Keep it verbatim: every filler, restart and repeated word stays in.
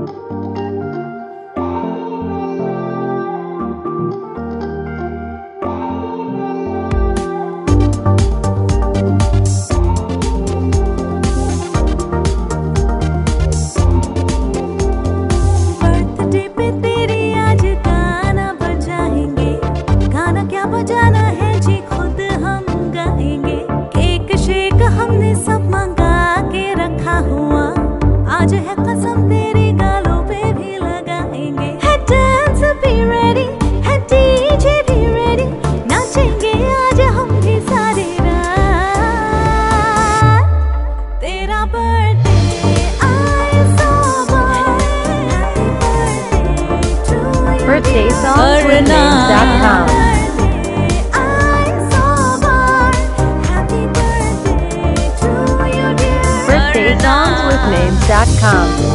बजाना है जी खुद हम गाएंगे। केक शेक हमने सब मंगा के रखा हुआ, आज है कसम तेरी गालों पे भी लगाएंगे। है डांस भी रेडी, है डीजे भी रेडी, नाचेंगे आज हम भी सारी रात। तेरा बर्थडे आए सोमवार, birthday songs with names dot com birthday songs with names dot com